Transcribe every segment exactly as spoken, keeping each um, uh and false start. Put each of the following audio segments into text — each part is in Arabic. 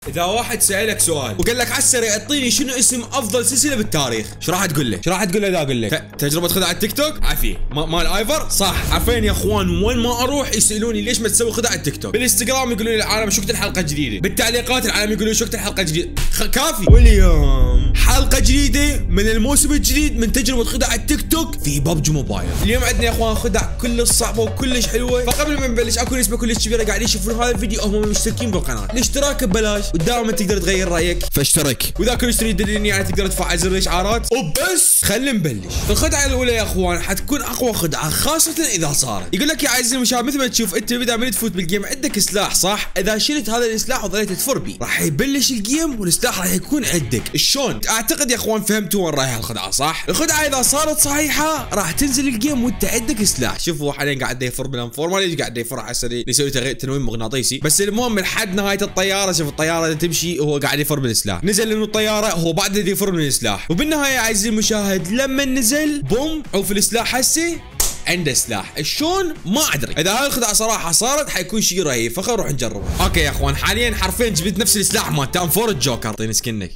اذا واحد سالك سؤال وقال لك على السريع اعطيني شنو اسم افضل سلسله بالتاريخ، ايش راح تقول له؟ ايش راح تقول له اذا اقول لك تجربه خدعه التيك توك؟ عافيه مال ايفر صح. عارفين يا اخوان وين ما اروح يسالوني ليش ما تسوي خدعه التيك توك؟ بالانستغرام يقولوا لي العالم شو وقت الحلقه الجديده، بالتعليقات العالم يقولوا شو وقت الحلقه الجديده. كافي. واليوم حلقه جديده من الموسم الجديد من تجربه خدعه التيك توك في ببجي موبايل. اليوم عندنا يا اخوان خدع كلش صعبه وكلش حلوه، فقبل ما نبلش اكو نسبه كلش كبيره قاعدين يشوفون هذا الفيديو هم مشتركين بالقناه. الاشتراك ببلاش ودائما تقدر تغير رايك فاشترك، واذا كنت تريد تدلني يعني تقدر تفعل زر الاشعارات وبس. خلينا نبلش. الخدعه الاولى يا اخوان حتكون اقوى خدعه خاصه اذا صارت. يقول لك يا عزيزي المشاهد مثل ما تشوف انت بدأ من تفوت بالجيم عندك سلاح صح؟ اذا شلت هذا السلاح وظليت تفر بيه راح يبلش الجيم والسلاح راح يكون عندك. شلون؟ اعتقد يا اخوان فهمتوا وين رايحه الخدعه صح؟ الخدعه اذا صارت صحيحه راح تنزل الجيم وانت عندك سلاح. شوفوا حاليا قاعد يفر بالانفور ما ليش قاعد يفر حسه يسوي تنويم مغناطيسي، بس المهم لحد نهايه الطياره شوف الطياره تمشي وهو قاعد يفر بالسلاح، نزل انه الطياره هو بعد الذي يفر من السلاح، وبالنهايه يا عزيزي المشاهد لما نزل بوم او في السلاح هسه عنده سلاح. شلون؟ ما ادري. اذا هاي الخدعه صراحه صارت حيكون شيء رهيب، فخلينا نروح نجربه. اوكي يا اخوان حاليا حرفيا جبت نفس السلاح مال تام فور الجوكر. اعطيني سكنك.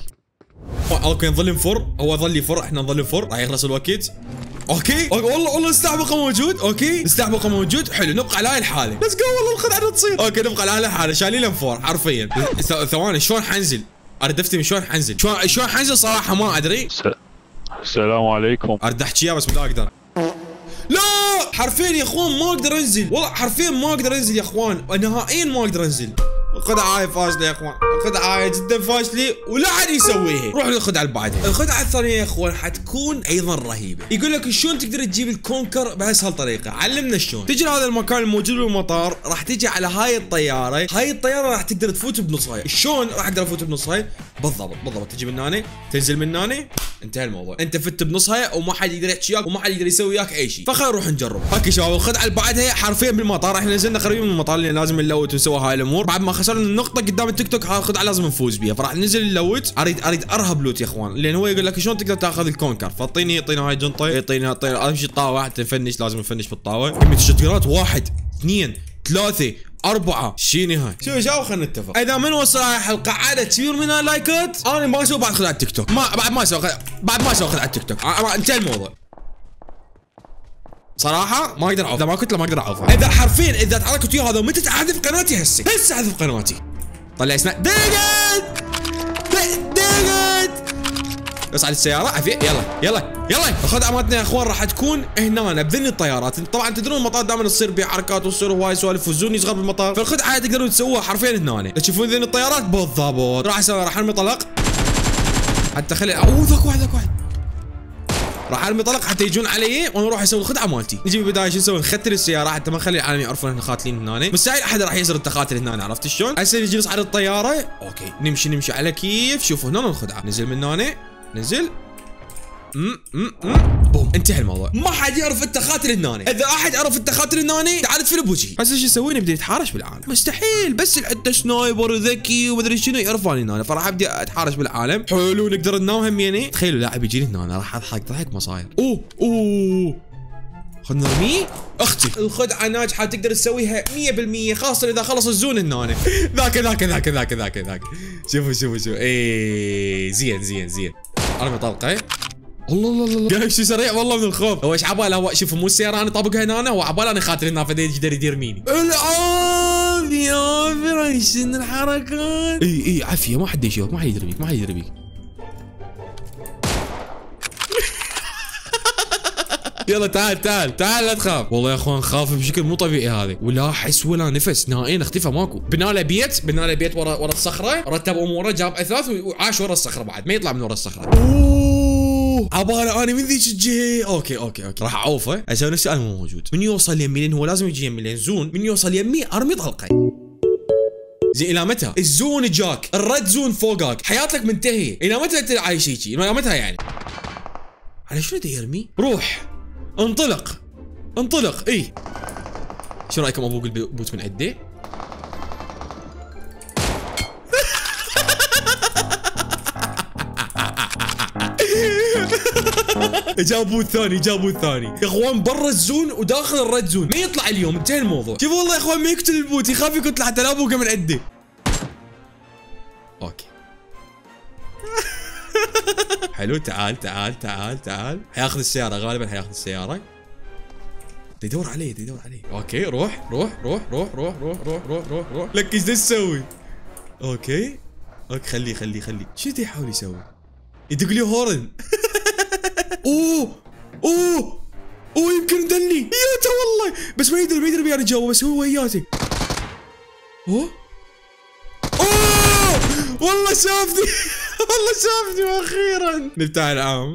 اوكي نظل نفر، هو ظل يفر احنا نظل نفر راح يخلص الوقت. اوكي والله والله السلاح بقى موجود. اوكي السلاح بقى موجود حلو، نبقى على هاي الحاله. ليتس جو والله الخدعه تصير. اوكي نبقى على هاي الحاله شايلين انفور حرفيا. ثواني شلون حنزل؟ اريد افتهم شلون حنزل؟ شلون شلون حنزل صراحه ما ادري. السلام عليكم. اريد احكي اياه بس ما اقدر. لا حرفيا يا اخوان ما اقدر انزل، والله حرفيا ما اقدر انزل يا اخوان، نهائيا ما اقدر انزل. الخدعه هاي فاشله يا اخوان، الخدعه هاي جدا فاشله ولا حد يسويها. روح للخدعه اللي بعدها. الخدعه الثانيه يا اخوان حتكون ايضا رهيبه. يقول لك شلون تقدر تجيب الكونكر بهالطريقه طريقه، علمنا شلون. تجي لهذا المكان الموجود بالمطار راح تجي على هاي الطياره، هاي الطياره راح تقدر تفوت بنصها. شلون راح اقدر افوت بنصها؟ بالضبط بالضبط تجي من هنا تنزل من هنا انتهى الموضوع، انت فت بنصها وما حد يقدر يحكي وياك وما حد يقدر يسوي وياك اي شيء. فخلينا نروح نجرب. اوكي شباب الخدعه اللي بعدها حرفيا بالمطار، احنا نزلنا قريب من المطار لان لازم نلوت ونسوي هاي الامور. بعد ما خسرنا النقطه قدام التيك توك هاي الخدعه لازم نفوز بيها، فراح ننزل نلوت. اريد اريد ارهب لوت يا اخوان، لان هو يقول لك شلون تقدر تاخذ الكونكر، فاعطيني يعطينا هاي الجنطه يعطينا طير امشي الطاوه حتى نفنش، لازم نفنش بالطاوه. كميه الشتيرات واحد اثنين ثلاثه أربعة شيني هاي. شوف شباب خلينا نتفق، إذا من وصل هاي الحلقة عدد كبير من اللايكات أنا ما أسوي بعد خدعة التيك توك، ما بعد ما أسوي خدعة بعد ما أسوي خدعة التيك توك، انتهى الموضوع. صراحة ما أقدر أعوف، إذا ما كنت ما أقدر أعوف. إذا حرفيا إذا تحركت ويا هذا متى تحذف قناتي هسه، هسه أحذف قناتي. طلع اسمه دقت دقت بس على السيارة عفية. يلا يلا يلا الخدعة مالتنا يا اخوان راح تكون هنا بذن الطيارات. طبعا تدرون المطار دائما تصير به حركات وتصير هواي سوالف والزون يصغر بالمطار، فالخدعة هاي تقدرون تسووها حرفيا هنا. تشوفون ذن الطيارات بالضبط راح اسوي راح ارمي طلق حتى خلي اوه ذاك واحد ذاك واحد راح ارمي طلق حتى يجون علي وانا اروح اسوي الخدعة مالتي. نجي بالبداية شو نسوي؟ نختل السيارة حتى ما نخلي العالم يعرفون احنا قاتلين هنا، مستحيل احد راح يسرد التقاتل هنا. عرفت شلون؟ هسه نجي نصعد الطيارة. اوكي نمشي نمشي على كيف. شوفوا هنا الخدعة، نزل من هنا نزل امم امم بوم انتهى الموضوع. ما حد يعرف انت قاتل هنا، اذا احد عرف انت قاتل هنا تعال تفل بوجهي. هسه شو يسوي؟ نبدا يتحارش بالعالم. مستحيل بس انت سنايبر ذكي ومدري شنو يعرفوني هنا، فراح ابدي اتحارش بالعالم. حلو نقدر ننام هميني. تخيلوا لاعب يجيني هنا راح اضحك ضحك ما صاير. اوه اوه خلنا نرميه. اختي الخدعه ناجحه تقدر تسويها مية بالمية خاصه اذا خلص الزون هنا. ذاك ذاك ذاك ذاك ذاك ذاك شوفوا شوفوا شوفوا ايه زين زين زين. ارمي طلقه. الله الله الله قاعد شو سريع والله من الخوف. هو ايش عباله؟ هو شوف مو السياره انا طابقها هنا، هو عباله انا خاطر هنا فدا يقدر يرميني. العافيه فرش الحركات. اي اي عافيه ما حد يشوفك ما حد يدربيك ما حد يدربيك. يلا تعال تعال تعال لا تخاف. والله يا اخوان خاف بشكل مو طبيعي هذا، ولا احس ولا نفس نهائيا اختفى ماكو. بناله بيت بناله بيت ورا ورا الصخره، رتب اموره جاب اثاث وعاش ورا الصخره بعد ما يطلع من ورا الصخره. اوه عباله انا من ذيك الجهه. اوكي اوكي اوكي راح اعوفه اسوي نفسي انا مو موجود. من يوصل يمي لان هو لازم يجي يمي لين زون، من يوصل يمي ارمي طلقه. زين الى متى؟ الزون جاك، الرد زون فوقك، حياتك منتهيه، الى متى انت عايش هيجي؟ الى متى يعني؟ على شنو دا يرمي؟ روح انطلق انطلق. اي شو رايكم ابوق البوت من عندي؟ جابوا الثاني جابوا الثاني يا اخوان برا الزون وداخل الرد زون، ما يطلع اليوم انتهى الموضوع. شوفوا والله يا اخوان ما يقتل البوت، يخاف يقتل حتى لا ابوقه من عندي. اوكي. حلو، تعال تعال تعال تعال. حياخذ السيارة غالبا، حياخذ السيارة. يدور عليه يدور عليه. اوكي روح روح روح روح روح روح روح روح روح روح. لك ايش تسوي؟ اوكي اوكي خليه خليه خليه. شو دا يحاول يسوي؟ يدق لي هورن. اوه اوه اوه يمكن دلني ياته والله، بس ما يدري ما يدري بياني جوا، بس هو وياتي. اوه اوه والله شافني. والله شافني واخيرا. نفتح العام.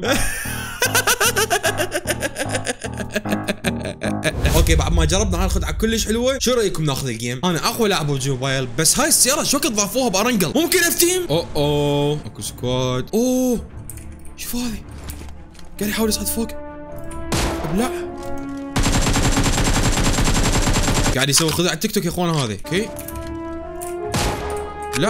اوكي بعد ما جربنا هاي الخدعه كلش حلوه، شو رايكم ناخذ الجيم؟ انا اقوى لاعب ببجي موبايل، بس هاي السياره شو وقت ضافوها بارنقل؟ ممكن افتيم؟ اوه اوه اكو سكواد. اوه شوف هذه قاعد يحاول يصعد فوق. ابلع قاعد يسوي خدعه تيك توك يا اخوان هذه. اوكي لا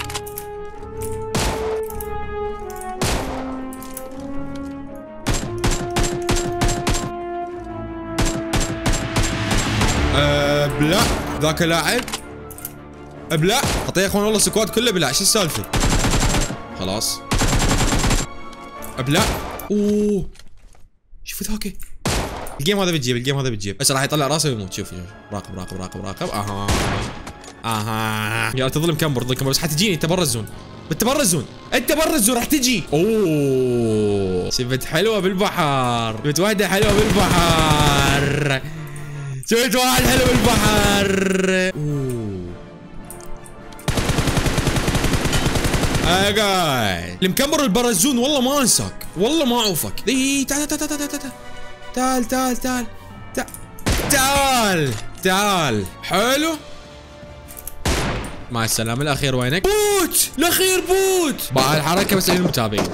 ابلع ذاك لاعب. ابلع اعطيه يا اخوان والله سكواد كله بلع. شو السالفه؟ خلاص ابلع. اوه شوف ذاك الجيم هذا بتجيب، الجيم هذا بتجيب، بس راح يطلع راسه ويموت. شوف شوف راقب راقب راقب راقب. اها اها يا تظلم كمبر تظلم كمبر، بس حتجيني انت برا الزون، انت برا الزون، انت برا الزون راح تجي. اوه شفت حلوه بالبحر، شفت واحده حلوه بالبحر، سويت واحد حلو بالبحر. اوه اقاي المكمبر البرزون والله ما انساك، والله ما اعوفك. اي تعال تعال تعال تعال تعال تعال تعال تعال تعال تعال. حلو مع السلامة. الاخير وينك؟ بوت الاخير بوت. بقى الحركة بس للمتابعين.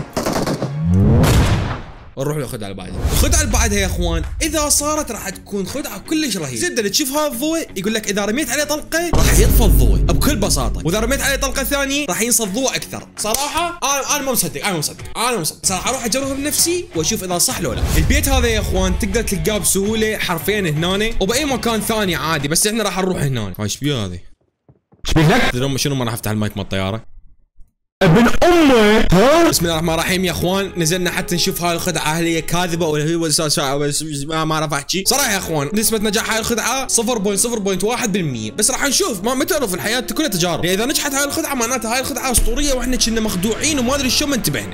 نروح للخدعه اللي بعدها. الخدعه اللي بعدها يا اخوان اذا صارت راح تكون خدعه كلش رهيبه. زبده اللي تشوف هذا الضوء يقول لك اذا رميت عليه طلقه راح يطفى الضوء بكل بساطه، واذا رميت عليه طلقه ثانيه راح ينصى الضوء اكثر. صراحه انا انا ما مصدق، انا ما مصدق، انا ما مصدق صراحه. اروح اجربها بنفسي واشوف اذا صح لو لا. البيت هذا يا اخوان تقدر تلقاه بسهوله حرفيا هنا وباي مكان ثاني عادي، بس احنا راح نروح هنا. هاي ايش بيه هذه؟ ايش بيك؟ شنو ما راح افتح المايك مال الطياره؟ ابن امه. ها بسم الله الرحمن الرحيم يا اخوان. نزلنا حتى نشوف هاي الخدعه هل هي كاذبه ولا هي بس ما ما اعرف احكي صراحه يا اخوان. نسبه نجاح هاي الخدعه صفر فاصلة صفر واحد بالمية، بس راح نشوف. ما, ما تعرف الحياه كلها تجارب، يعني اذا نجحت هاي الخدعه معناتها هاي الخدعه اسطوريه واحنا كنا مخدوعين وما ادري شو ما انتبهنا.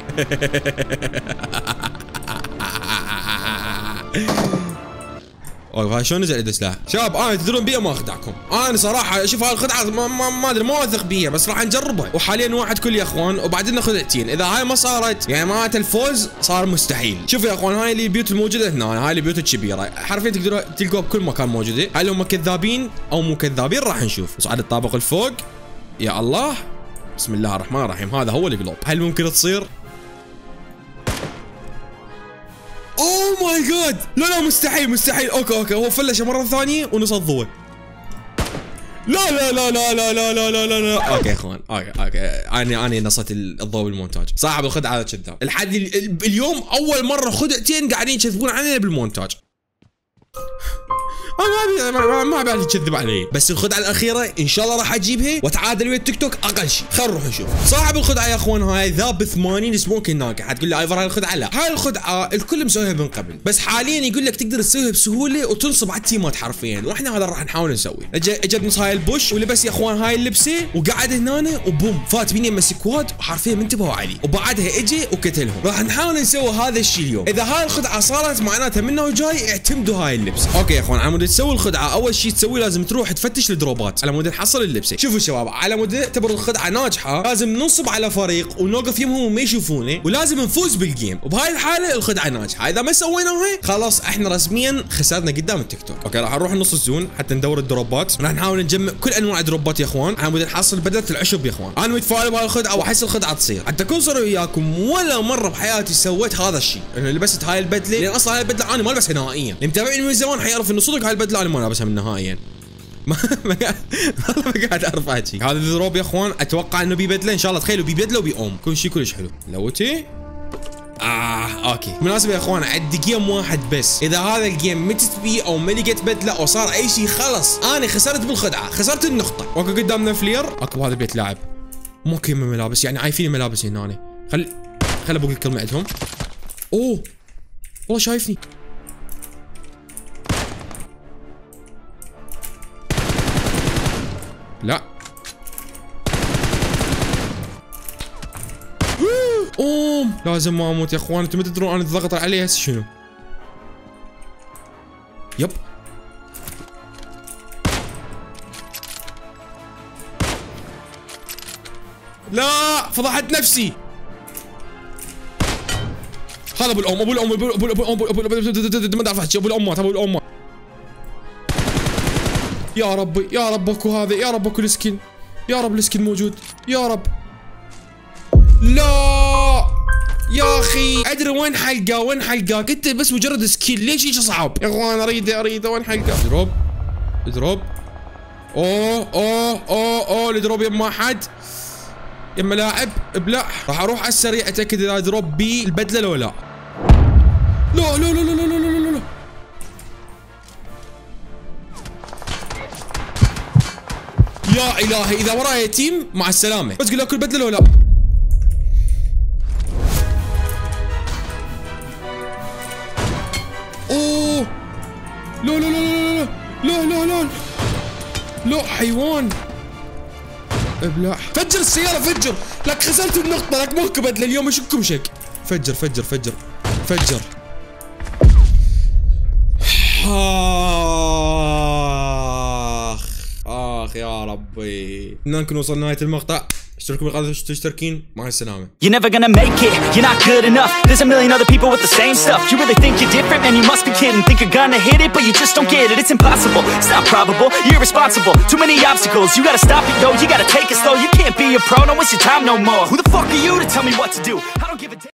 اوه شلون نزل ايده سلاح؟ شباب انا تدرون بيها ما اخدعكم، انا صراحه اشوف هاي الخدعه ما ما ما ادري ما اثق بيها، بس راح نجربها. وحاليا واحد كل يا اخوان وبعدين خدعتين، اذا هاي ما صارت يعني معناته الفوز صار مستحيل. شوفوا يا اخوان هاي اللي البيوت الموجوده هنا، هاي البيوت الكبيره حرفيا تقدروا تلقوها بكل مكان موجوده. هل هم كذابين او مو كذابين راح نشوف. نصعد الطابق الفوق يا الله. بسم الله الرحمن الرحيم. هذا هو الجلوب. هل ممكن تصير؟ اوه ماي جاد لا لا مستحيل مستحيل. اوكي اوكي هو فلشه مره ثانيه ونص الضوء. لا لا لا لا لا لا لا لا لا لا. اوكي يا اخوان اوكي اوكي انا انا نصت الضوء بالمونتاج. صاحب الخدعه هذا كذاب. لحد اليوم اول مره خدعتين قاعدين يكذبون علينا بالمونتاج. انا ما ما بعرف يكذب علي، بس الخدعه الاخيره ان شاء الله راح اجيبها واتعادل ويا التيك توك اقل شيء. خلينا نروح نشوف. صاحب الخدعه يا اخوان هاي ذاب ثمانين سموكن ناقع. حتقول لي ايفر هاي الخدعه؟ لا هاي الخدعه الكل مسويها من قبل، بس حاليا يقول لك تقدر تسويها بسهوله وتنصب على التيمات حرفيا، واحنا هذا راح نحاول نسوي. اجى نص هاي البوش ولبس يا اخوان هاي اللبسه وقعد هنا وبوم فات بيني يم سكواد وحرفيا ما انتبهوا علي، وبعدها اجى وقتلهم. راح نحاول نسوي هذا الشيء اليوم. اذا هاي الخدعه صارت معناتها منه وجاي اعتمدوا هاي اللبس. اوكي يا اخوان على مود تسوي الخدعه اول شيء تسوي لازم تروح تفتش الدروبات على مود نحصل اللبسه. شوفوا شباب على مود نعتبر الخدعه ناجحه لازم ننصب على فريق ونوقف يمهم وما يشوفونه ولازم نفوز بالجيم، وبهاي الحاله الخدعه ناجحه. اذا ما سويناها خلاص احنا رسميا خسرنا قدام التيك توك. اوكي راح نروح نص الزون حتى ندور الدروبات. راح نحاول نجمع كل انواع الدروبات يا اخوان على مود نحصل بدله العشب يا اخوان. انا متفائل بهاي الخدعه واحس الخدعه تصير. حتى اكون صريح وياكم ولا مره بحياتي سويت هذا الشيء انه لبست هاي البدله، لان اصلا هاي البدله انا ما البسها نهائيا. اللي متابعني من زمان حيعرف انه صدق هاي البدله انا ما لابسها من نهائيا. ما ما قاعد والله ما قاعد اعرف احكي. هذا الدروب يا اخوان اتوقع انه بيبدله ان شاء الله. تخيلوا بيبدله وبيقوم كل شيء كلش حلو. لوتي اه اوكي بالمناسبه يا اخوان عندي جيم واحد بس، اذا هذا الجيم متت بيه او ما لقيت بدله او صار اي شيء خلص انا خسرت بالخدعه، خسرت النقطه. اوكي قدامنا فلير. اوكي بهذا البيت لاعب. ماكو يمه ملابس، يعني عايفين ملابس هنا. خل خل بقول الكلمه عندهم. اوه والله شايفني. لا اوم لازم ما اموت يا اخوان. انتم ما تدرون انا اتضغط عليه هسه شنو. يب لا فضحت نفسي. هذا ابو الام ابو الام ابو الام ابو الام ما دافعت ابو الام ابو الام. يا ربي يا رب اكو هذا، يا رب اكو السكن، يا رب السكن موجود يا رب. لا يا اخي ادري وين حلقه وين حلقه، قلت بس مجرد سكيل ليش هيك صعب يا اخوان. اريده اريده وين حلقه. دروب دروب اوه اوه اوه اوه الدروب يما حد يما لاعب ابلع. راح اروح على السريع اتاكد اذا دروب بي البدله لو لا. لا لا لا لا لا لا لا لا يا الهي اذا وراي تيم مع السلامه. بس قول اكل بدله لو لا. اوه لا لا لا لا لا لا لا لا حيوان ابلع. فجر السيارة فجر. لك خسرت النقطة لك ماكو بدلة اليوم اشك بشك. فجر فجر فجر فجر. اخ اخ يا ربي. نكون وصلنا لنهاية المقطع. اشتركوا بالقناة تشتركين. مع السلامة. You're never gonna make it, you're not good enough. There's a million other people with the same stuff. You really think you're different? Man, you must be kidding. Think you're gonna hit it, but you just don't get it. It's impossible, it's not probable, you're irresponsible. Too many obstacles, you gotta stop it, yo. You gotta take it slow, you can't be a pro, don't waste your time no more. Who the fuck are you to tell me what to do? I don't give a damn.